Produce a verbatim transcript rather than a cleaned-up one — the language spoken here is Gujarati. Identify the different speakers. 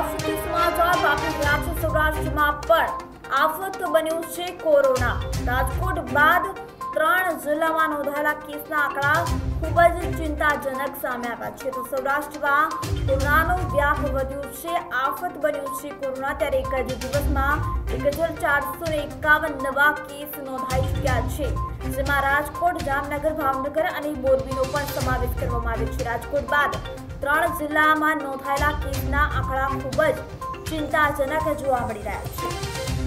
Speaker 1: સુખી સમાચાર પ્રાપ્ત થયા છે। સૌરાષ્ટ્રમાં પણ આફત બન્યું છે કોરોના। રાજકોટ બાદ ત્રણ જિલ્લામાં નોંધાયેલા કેસના આંકડા ખૂબ જ ચિંતાજનક સામે આવ્યા છે। તો સૌરાષ્ટ્રમાં કોરોનાનો વ્યાપ વધ્યો છે, આફત બન્યું છે કોરોના। ત્યારે એક જ દિવસમાં એક હજાર ચારસો એકાવન નવા કેસ નોંધાઈ ચૂક્યા છે, જેમાં રાજકોટ, જામનગર, ભાવનગર અને મોરબીનો પણ સમાવેશ કરવામાં આવ્યો છે। રાજકોટ બાદ ત્રણ જિલ્લામાં નોંધાયેલા કેસના આંકડા ખૂબ જ ચિંતાજનક જોવા મળી રહ્યા છે।